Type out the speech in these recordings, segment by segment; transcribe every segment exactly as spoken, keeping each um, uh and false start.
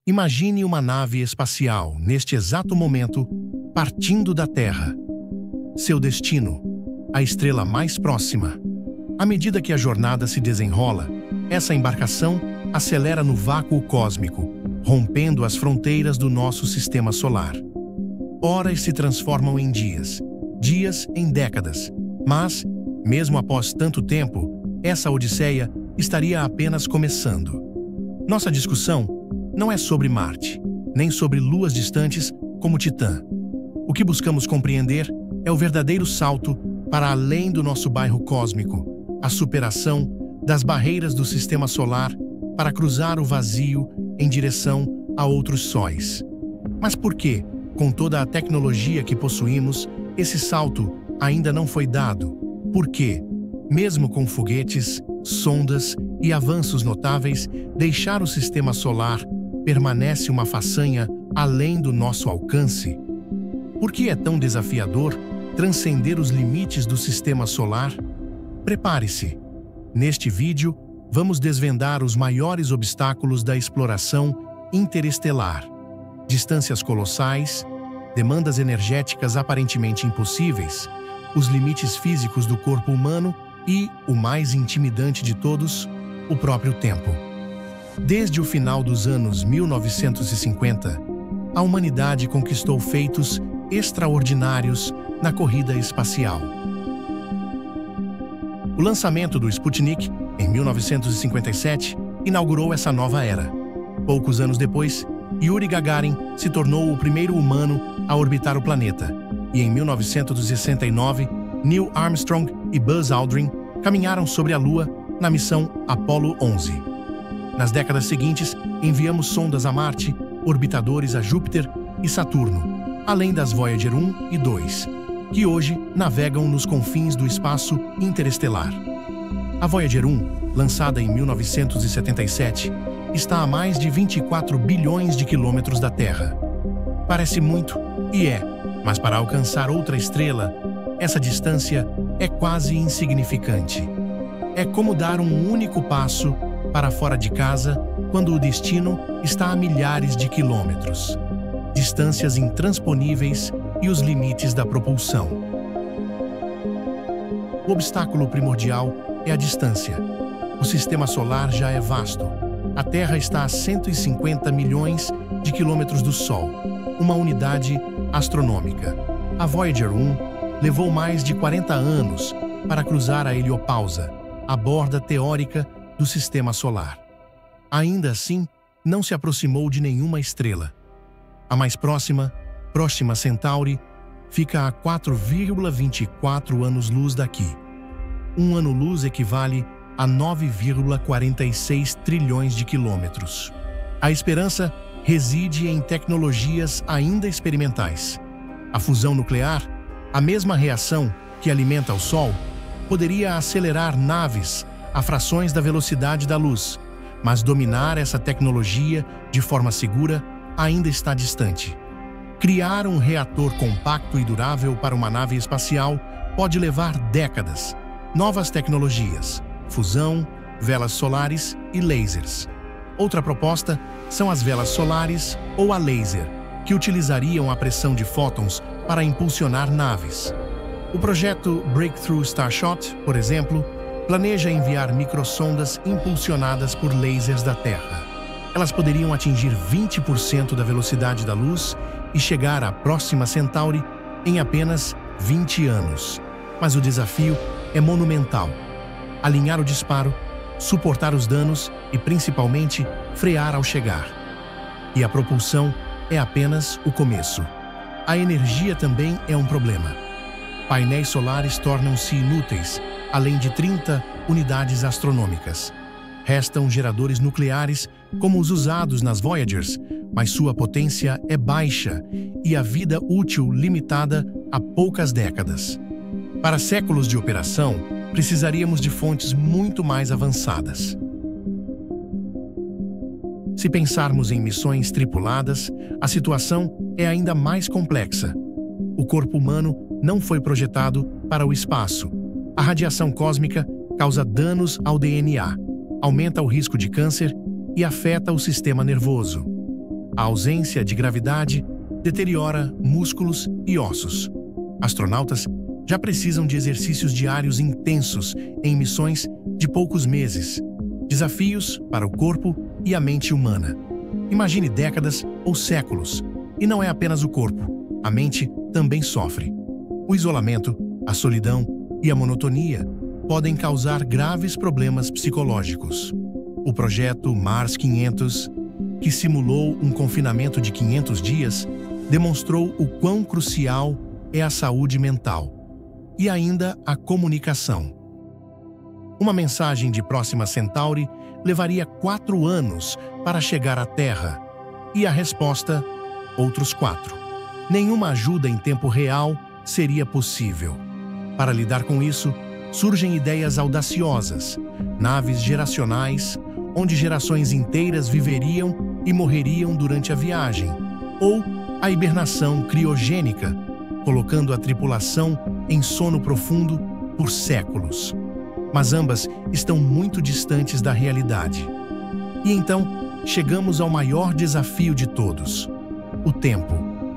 Imagine uma nave espacial, neste exato momento, partindo da Terra. Seu destino, a estrela mais próxima. À medida que a jornada se desenrola, essa embarcação acelera no vácuo cósmico, rompendo as fronteiras do nosso sistema solar. Horas se transformam em dias, dias em décadas. Mas, mesmo após tanto tempo, essa odisseia estaria apenas começando. Nossa discussão não é sobre Marte, nem sobre luas distantes como Titã. O que buscamos compreender é o verdadeiro salto para além do nosso bairro cósmico, a superação das barreiras do sistema solar para cruzar o vazio em direção a outros sóis. Mas por que, com toda a tecnologia que possuímos, esse salto ainda não foi dado? Por que, mesmo com foguetes, sondas e avanços notáveis, deixar o sistema solar permanece uma façanha além do nosso alcance? Por que é tão desafiador transcender os limites do sistema solar? Prepare-se! Neste vídeo, vamos desvendar os maiores obstáculos da exploração interestelar. Distâncias colossais, demandas energéticas aparentemente impossíveis, os limites físicos do corpo humano e, o mais intimidante de todos, o próprio tempo. Desde o final dos anos mil novecentos e cinquenta, a humanidade conquistou feitos extraordinários na corrida espacial. O lançamento do Sputnik, em mil novecentos e cinquenta e sete, inaugurou essa nova era. Poucos anos depois, Yuri Gagarin se tornou o primeiro humano a orbitar o planeta, e em mil novecentos e sessenta e nove, Neil Armstrong e Buzz Aldrin caminharam sobre a Lua na missão Apollo onze. Nas décadas seguintes, enviamos sondas a Marte, orbitadores a Júpiter e Saturno, além das Voyager um e dois, que hoje navegam nos confins do espaço interestelar. A Voyager um, lançada em mil novecentos e setenta e sete, está a mais de vinte e quatro bilhões de quilômetros da Terra. Parece muito, e é, mas para alcançar outra estrela, essa distância é quase insignificante. É como dar um único passo para fora de casa quando o destino está a milhares de quilômetros. Distâncias intransponíveis e os limites da propulsão. O obstáculo primordial é a distância. O sistema solar já é vasto. A Terra está a cento e cinquenta milhões de quilômetros do Sol, uma unidade astronômica. A Voyager um levou mais de quarenta anos para cruzar a heliopausa, a borda teórica do sistema solar. Ainda assim, não se aproximou de nenhuma estrela. A mais próxima, Próxima Centauri, fica a quatro vírgula vinte e quatro anos-luz daqui. Um ano-luz equivale a nove vírgula quarenta e seis trilhões de quilômetros. A esperança reside em tecnologias ainda experimentais. A fusão nuclear, a mesma reação que alimenta o Sol, poderia acelerar naves a frações da velocidade da luz, mas dominar essa tecnologia de forma segura ainda está distante. Criar um reator compacto e durável para uma nave espacial pode levar décadas. Novas tecnologias, fusão, velas solares e lasers. Outra proposta são as velas solares ou a laser, que utilizariam a pressão de fótons para impulsionar naves. O projeto Breakthrough Starshot, por exemplo, planeja enviar microsondas impulsionadas por lasers da Terra. Elas poderiam atingir vinte por cento da velocidade da luz e chegar à Próxima Centauri em apenas vinte anos. Mas o desafio é monumental. Alinhar o disparo, suportar os danos e, principalmente, frear ao chegar. E a propulsão é apenas o começo. A energia também é um problema. Painéis solares tornam-se inúteis, além de trinta unidades astronômicas. Restam geradores nucleares, como os usados nas Voyagers, mas sua potência é baixa e a vida útil limitada a poucas décadas. Para séculos de operação, precisaríamos de fontes muito mais avançadas. Se pensarmos em missões tripuladas, a situação é ainda mais complexa. O corpo humano não foi projetado para o espaço. A radiação cósmica causa danos ao D N A, aumenta o risco de câncer e afeta o sistema nervoso. A ausência de gravidade deteriora músculos e ossos. Astronautas já precisam de exercícios diários intensos em missões de poucos meses. Desafios para o corpo e a mente humana. Imagine décadas ou séculos. E não é apenas o corpo, a mente também sofre. O isolamento, a solidão e a monotonia podem causar graves problemas psicológicos. O projeto Mars quinhentos, que simulou um confinamento de quinhentos dias, demonstrou o quão crucial é a saúde mental e ainda a comunicação. Uma mensagem de Próxima Centauri levaria quatro anos para chegar à Terra e a resposta, outros quatro. Nenhuma ajuda em tempo real seria possível. Para lidar com isso, surgem ideias audaciosas, naves geracionais, onde gerações inteiras viveriam e morreriam durante a viagem, ou a hibernação criogênica, colocando a tripulação em sono profundo por séculos. Mas ambas estão muito distantes da realidade. E então, chegamos ao maior desafio de todos: o tempo.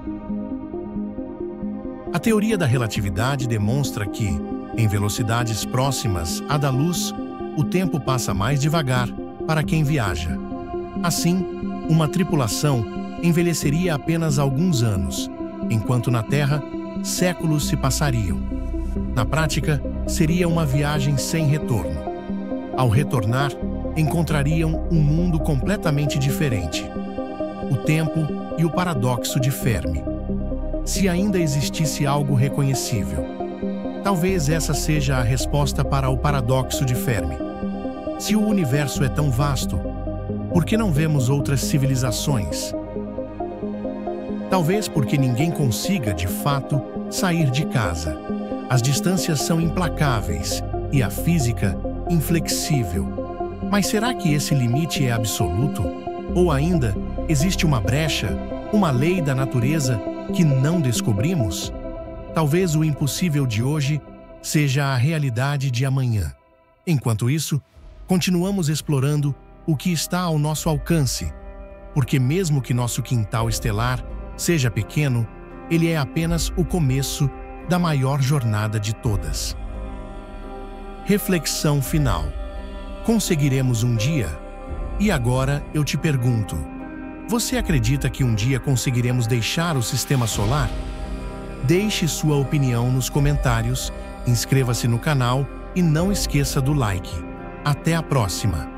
A teoria da relatividade demonstra que, em velocidades próximas à da luz, o tempo passa mais devagar para quem viaja. Assim, uma tripulação envelheceria apenas alguns anos, enquanto na Terra, séculos se passariam. Na prática, seria uma viagem sem retorno. Ao retornar, encontrariam um mundo completamente diferente. O tempo e o paradoxo de Fermi. Se ainda existisse algo reconhecível. Talvez essa seja a resposta para o paradoxo de Fermi. Se o universo é tão vasto, por que não vemos outras civilizações? Talvez porque ninguém consiga, de fato, sair de casa. As distâncias são implacáveis e a física inflexível. Mas será que esse limite é absoluto? Ou ainda existe uma brecha, uma lei da natureza que não descobrimos? Talvez o impossível de hoje seja a realidade de amanhã. Enquanto isso, continuamos explorando o que está ao nosso alcance, porque mesmo que nosso quintal estelar seja pequeno, ele é apenas o começo da maior jornada de todas. Reflexão final. Conseguiremos um dia? E agora eu te pergunto, você acredita que um dia conseguiremos deixar o Sistema Solar? Deixe sua opinião nos comentários, inscreva-se no canal e não esqueça do like. Até a próxima!